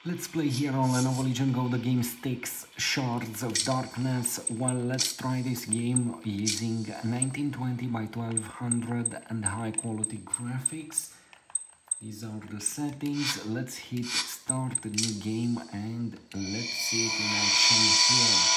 Let's play here on Lenovo Legion GO the game STYX Shards of Darkness. Well, let's try this game using 1920 by 1200 and high quality graphics. These are the settings. Let's hit start the new game and let's see it in action here.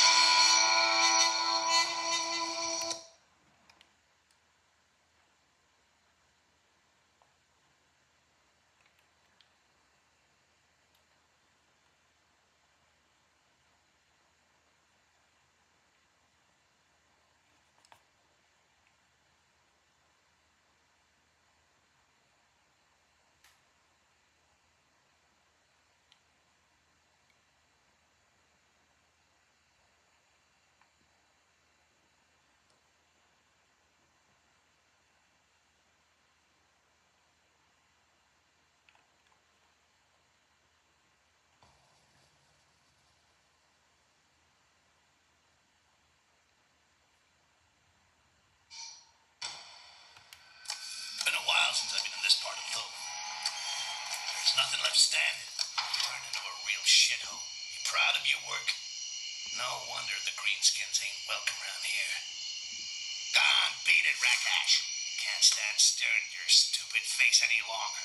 Since I've been in this part of Love. There's nothing left standing. Turned into a real shithole. You proud of your work? No wonder the greenskins ain't welcome around here. Go on, beat it, Rakash. Can't stand staring at your stupid face any longer.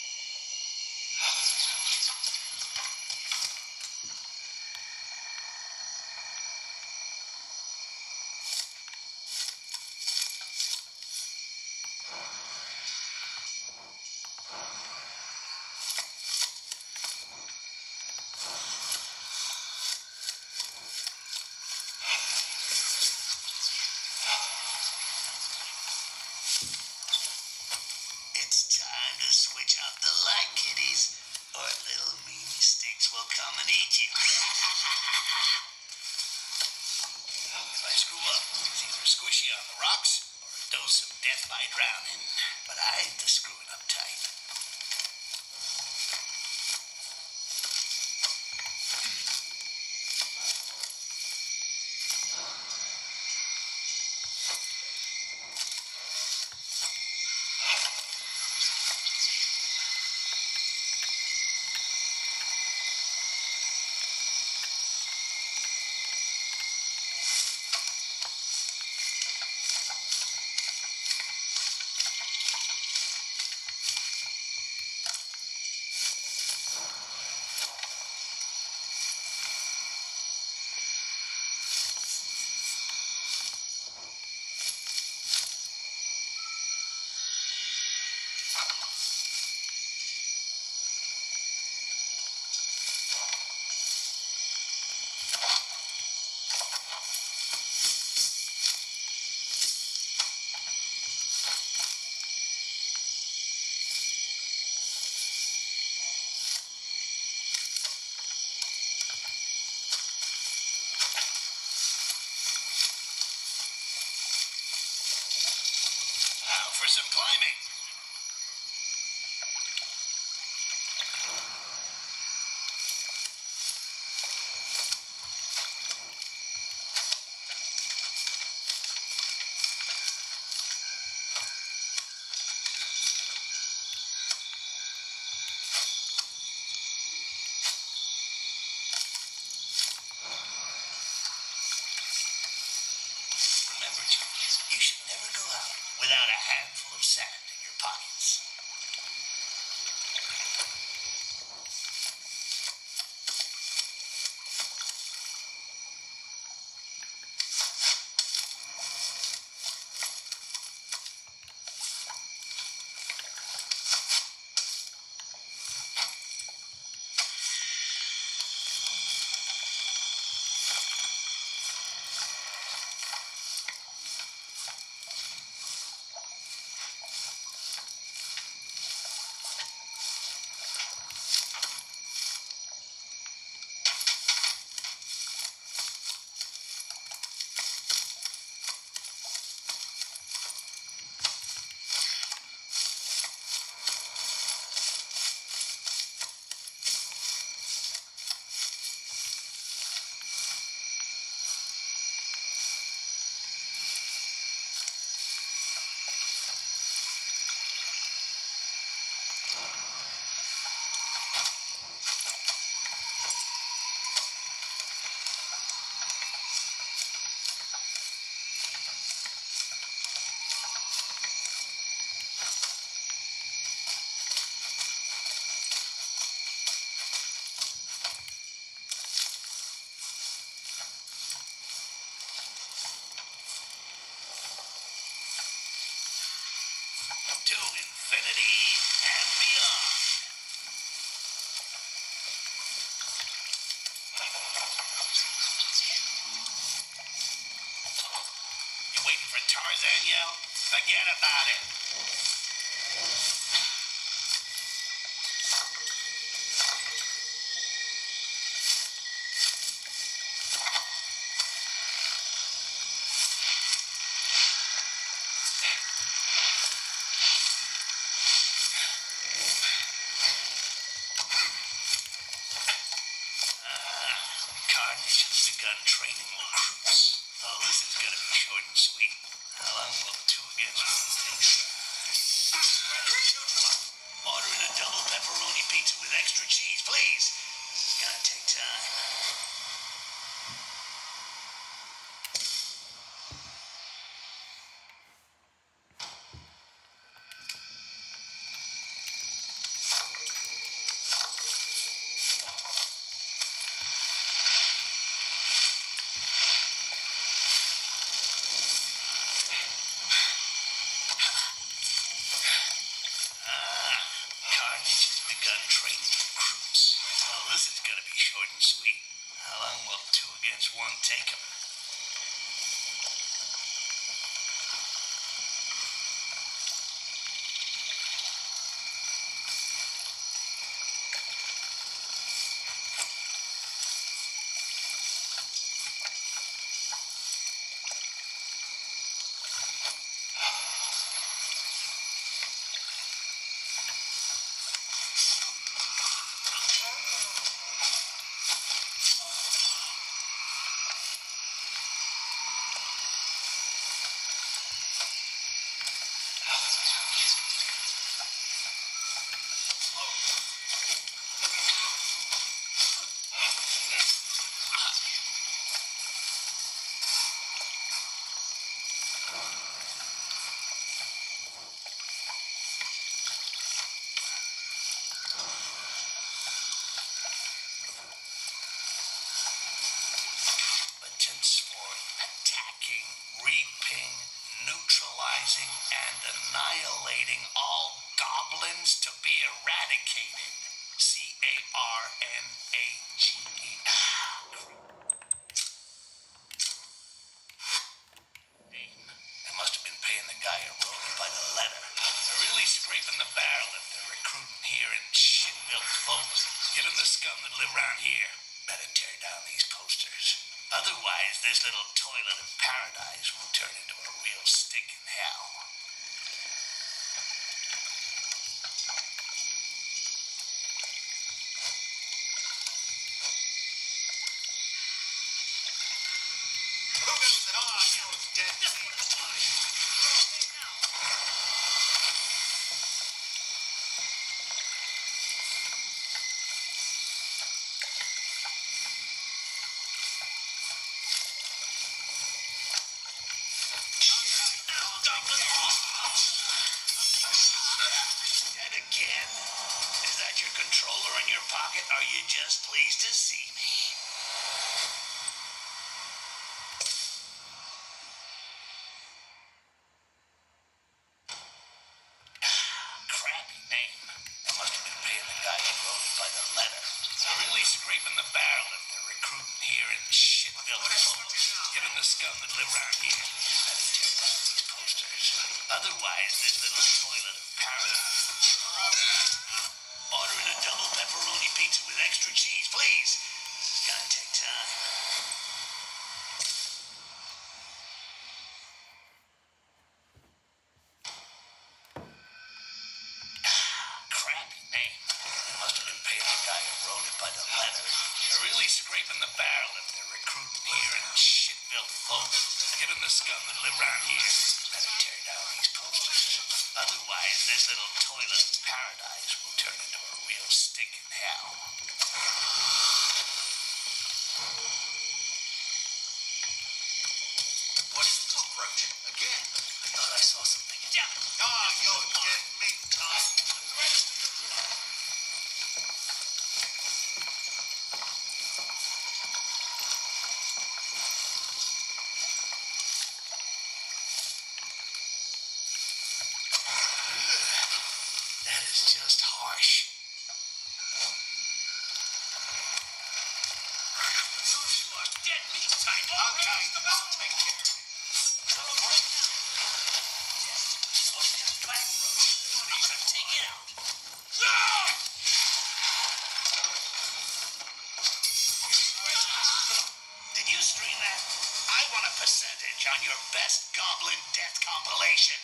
Switch off the light, kiddies, or little meanie STYX will come and eat you. If I screw up, it's either squishy on the rocks or a dose of death by drowning. But I ain't the screwing up type. For some climbing. Remember, you should never go out without a handful of sand in your pockets. to infinity and beyond. You waiting for Tarzan yell? Forget about it. Carnage has begun training recruits. Oh, this is gonna be short and sweet. How long will the 2 against 1 take? Ordering a double pepperoni pizza with extra cheese, please. This is gonna take time. Carnage has begun training recruits. Oh, this is gonna be short and sweet. How long will 2 against 1 take him? Potence for attacking, reaping, neutralizing, and annihilating all goblins to be eradicated. C-A-R-N-A-G-E. They must have been paying the guy a royalty by the letter. They're really scraping the barrel if they're recruiting here in shit-built folks. Given the scum that live around here, better tear down these posters. Otherwise, this little toilet of paradise will turn into a real stinking hell. Dead again? Is that your controller in your pocket? Are you just pleased to see me? Crappy name. They must have been paying the guy who wrote it by the letter. They're really scraping the barrel if they're recruiting here in shit-built folks. Given the scum that live around here, better tear down these posters. Otherwise, this little toilet of paradise. Ordering a double pepperoni pizza with extra cheese, please. This is gonna take time. Crappy name. They must have been paying the guy who wrote it by the letter. They're really scraping the barrel if they're recruiting here in shit-built folks. Given the scum that live around here, better tear down these posters. Otherwise, this little toilet of paradise will turn into a real stinking hell. What's the cockroach? Again? I thought I saw something. Damn it! You're dead meat time. Okay, I'll take care of it. Take it out. Did you stream that? I want a percentage on your best Goblin Death compilation.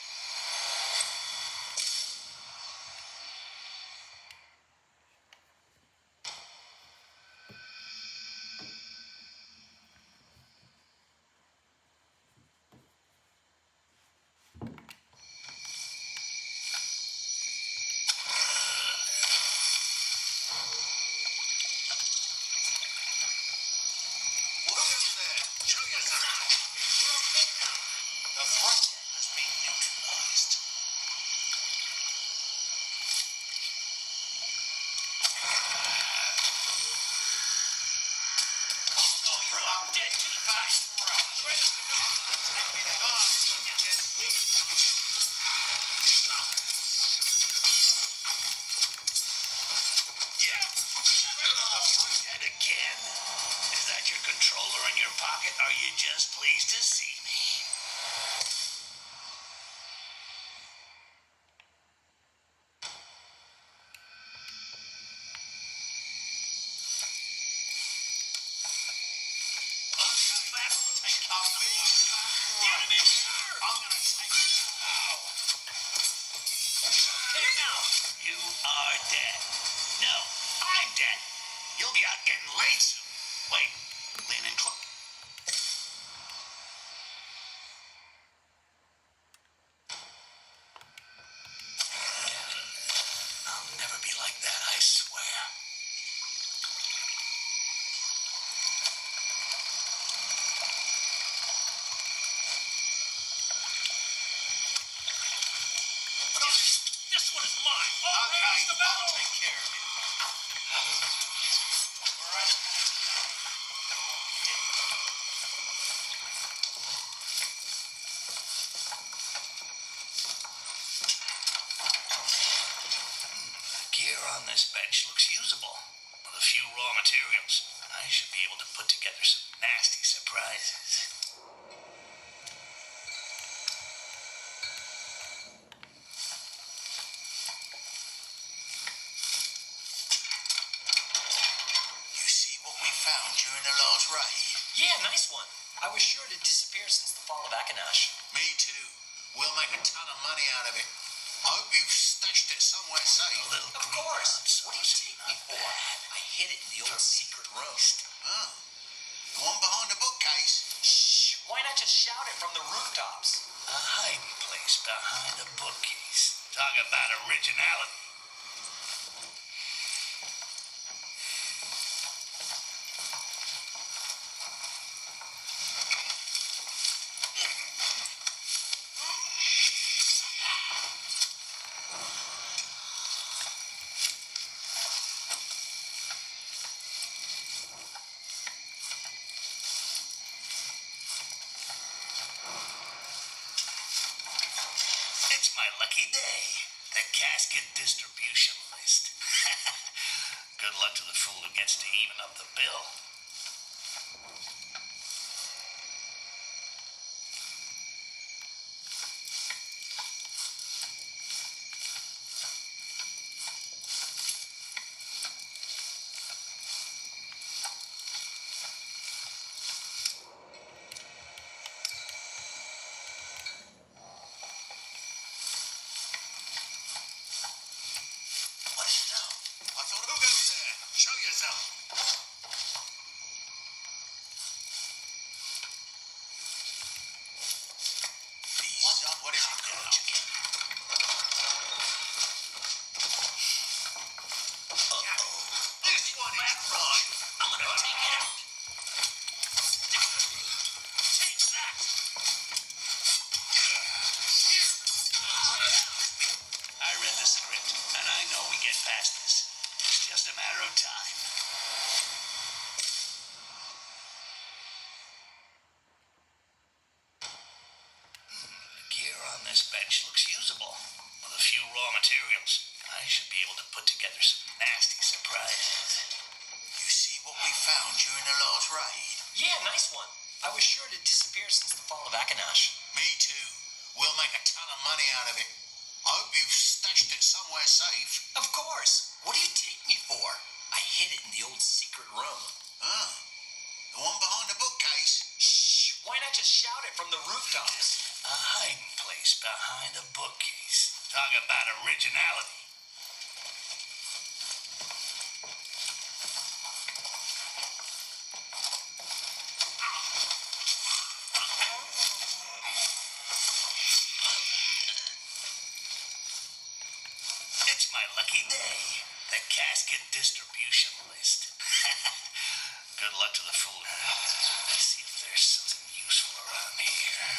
Again? Is that your controller in your pocket? Are you just pleased to see me? You are dead. No, I'm dead. You'll be out getting laid soon. Wait, lean in close. I'll never be like that, I swear. This one is mine. Okay, I'll take care of it. Gear on this bench looks usable. With a few raw materials, I should be able to put together some nasty surprises. You see what we found during the last raid? Yeah, nice one. I was sure it had disappeared since the fall of Akanash. Me too. We'll make a ton of money out of it. I hope you've stashed it somewhere safe. A little Of course. What do you take me for? I hid it in the old secret room. Oh. The one behind the bookcase. Shh. Why not just shout it from the rooftops? A hiding place behind a bookcase. Talk about originality. It's my lucky day. The casket distribution list. Good luck to the fool who gets to even up the bill. What is it now? I thought, who goes there? Show yourself. What is it now? Uh-oh. This one is right. I'm gonna take it out. Take that. I read the script, and I know we get past this. It's just a matter of time. The gear on this bench looks usable. With a few raw materials, I should be able to put together some nasty surprises. You see what we found during the last raid? Yeah, nice one. I was sure it had disappeared since the fall of Akanash. Me too. We'll make a ton of money out of it. I hope you've stashed it somewhere safe. Of course. What do you take me for? I hid it in the old secret room. Ah, the one behind the bookcase. Shh! Why not just shout it from the rooftops? A hiding place behind a bookcase. Talk about originality. It's my lucky day. The casket distribution list. Good luck to the fool. Let's see if there's something useful around here.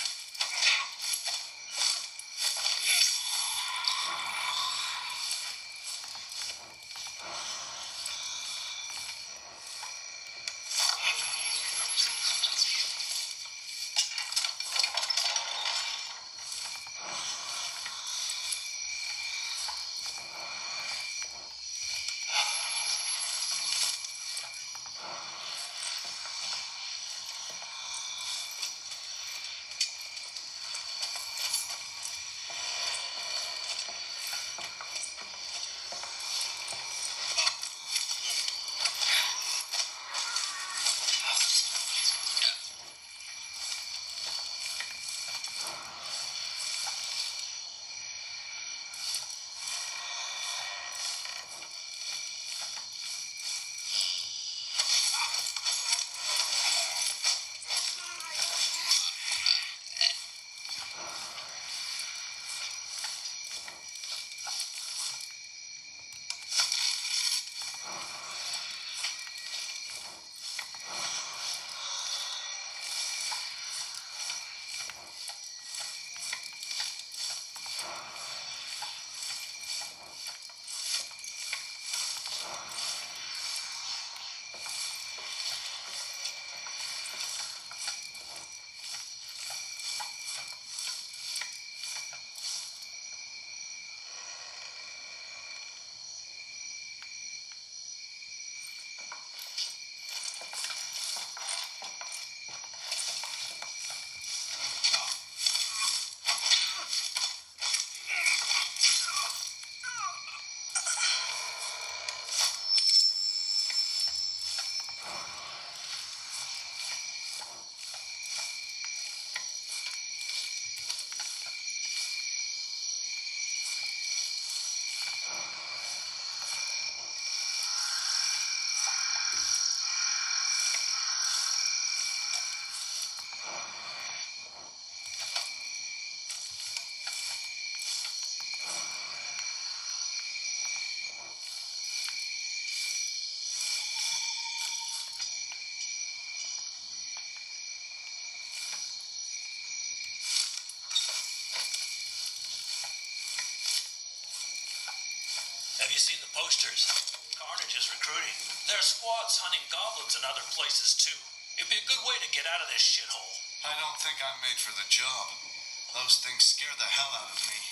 Have you seen the posters? Carnage is recruiting. There are squads hunting goblins in other places, too. It'd be a good way to get out of this shithole. I don't think I'm made for the job. Those things scare the hell out of me.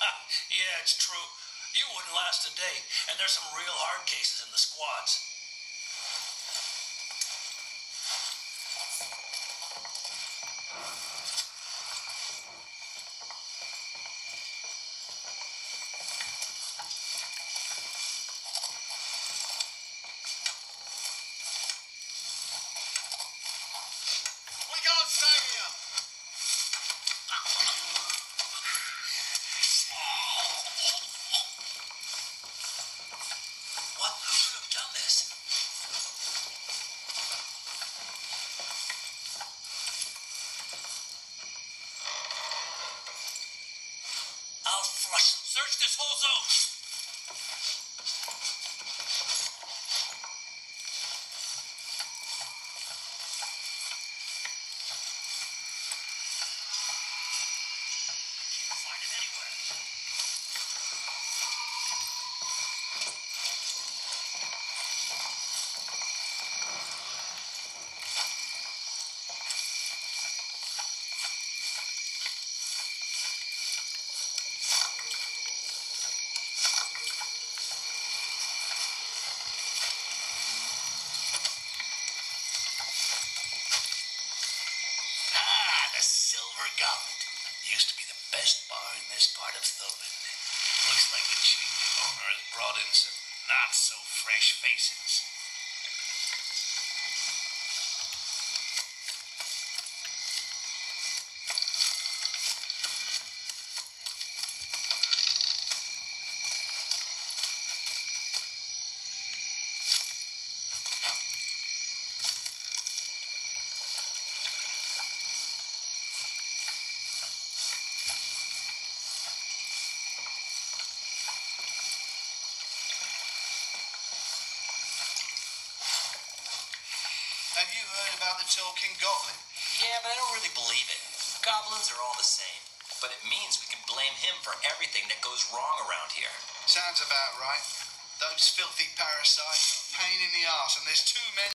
Yeah, it's true. You wouldn't last a day, and there's some real hard cases in the squads. We can't stay here. What? Who could have done this? I'll flush them. Search this whole zone. Can't find him anywhere. not-so-fresh faces. Have you heard about the talking goblin? Yeah, but I don't really believe it. Goblins are all the same. But it means we can blame him for everything that goes wrong around here. Sounds about right. Those filthy parasites are a pain in the arse, and there's too many.